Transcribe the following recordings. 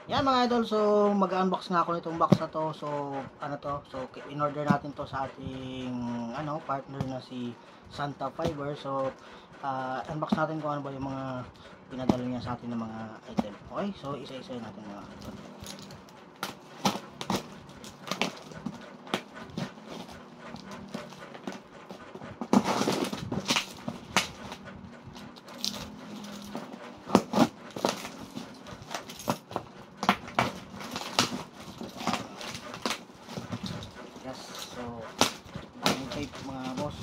Yan mga idol, so mag-unbox nga ako nitong box na to. So ano to, so in-order natin to sa ating partner na si Santa Fiber. So unbox natin kung ano ba yung mga pinadala niya sa atin ng mga item. Okay, so isa-isa natin mga idol. Yes, so daming tape mga boss.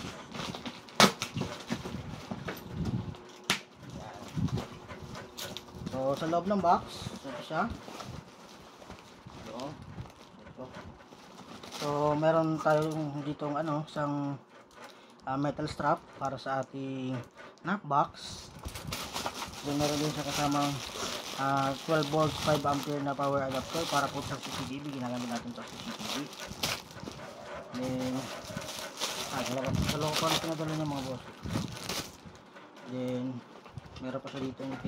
Yan. So sa loob ng box, ito siya. Ito. So meron tayong ditong isang metal strap para sa ating knock box. Then meron din siya kasamang 12 volts 5 ampere na power adapter para po sa CCTV. Ginagamit natin to sa CCTV. Then dalawa pa rin pinadala niya mga boss. Then meron pa siya dito yung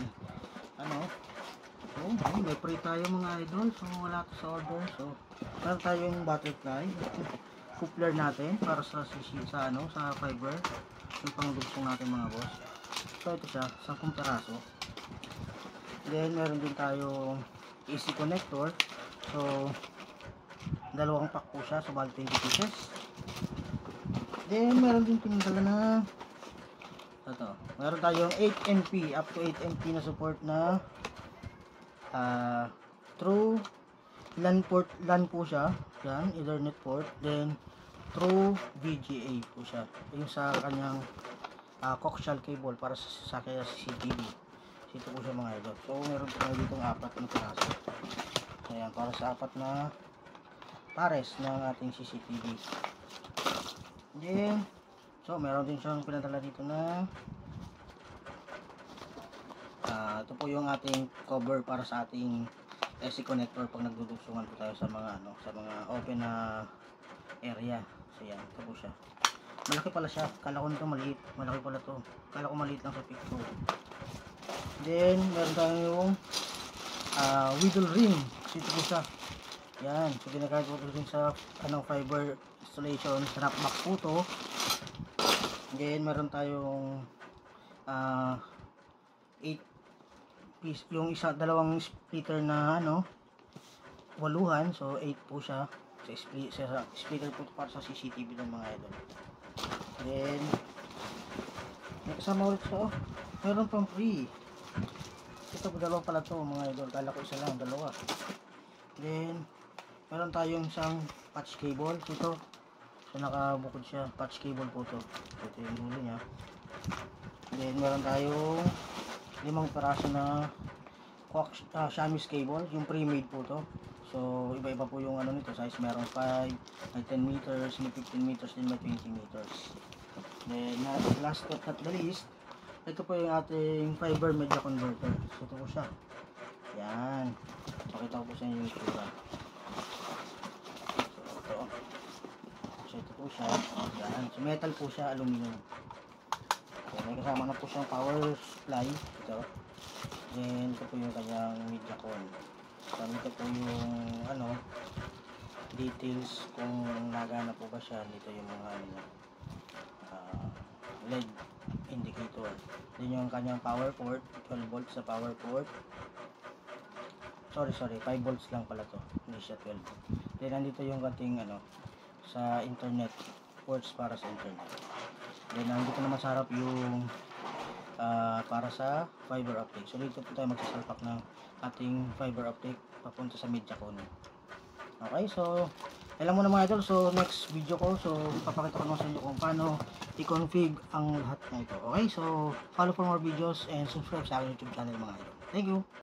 may free tayo mga idol. So wala to sa order. So meron tayong butterfly coupler natin para sa fiber, yung pangdugsong natin mga boss. So ito siya, 10 peraso. Then meron din tayong AC connector. So dalawang pack po siya, so bali 20 pieces. Then meron din pinadala na meron tayong 8MP, up to 8MP na support na through LAN po siya. Yan, Ethernet port. Then through VGA po siya. Yung sa kanyang coaxial cable para sa kaya CCTV. Ito po siya mga idol. So meron tayo dito ng 4 na piraso. Ayan, para sa 4 na pares ng ating CCTV. Then so meron din siyang pinadala dito na ito po yung ating cover para sa ating AC connector pag nagdudugsungan po tayo sa mga open na area. So yan, ito po siya. Malaki pala siya. Kala ko nito maliit. Malaki pala to. Kala ko maliit lang sa picture. Then meron tayong wiggle ring. Ito po siya. Yan. So ginagamit po rin sa fiber installation. Sa knockback po to. Then meron tayong 8 piece, yung dalawang splitter na waluhan. So 8 po siya sa splitter po para sa CCTV ng mga idol. Then may kasama ulit siya. Meron pang free. Ito po, dalawa pala to mga idol. Kala ko isa lang, dalawa. Then meron tayong isang patch cable. Ito, so nakabukod siya, patch cable po to. Ito yung dulo niya. Then meron tayong 5 peraso na Xiaomi's cable, yung pre-made po to. So iba-iba po yung nito, size. Meron 5, may 10 meters, may 15 meters, din may 20 meters. Then last but not the least, ito po yung ating fiber media converter. So ito po siya. Yan. Pakita ko po sa inyo yung itsura. So ito po siya. Yan. So metal po siya, aluminum. So, may kasama na po siyang power supply. Ito. Then ito po yung kanyang media con. So ito po yung details kung nagana po ba siya. Dito yung mga LED indicator. Then yung kanyang power port, 12 volts sa power port. Sorry, 5 volts lang pala to. Hindi siya 12. Then nandito yung ating sa internet, ports para sa internet. Then nandito naman sa harap yung para sa fiber optic. So dito po tayo magsasalpak ng ating fiber optic papunta sa media con. Okay, so alam mo na mga idol. So next video ko, so papakita ko naman sa inyo kung paano i-config ang lahat na ito. Okay, so follow for more videos and subscribe sa aking YouTube channel mga idol. Thank you.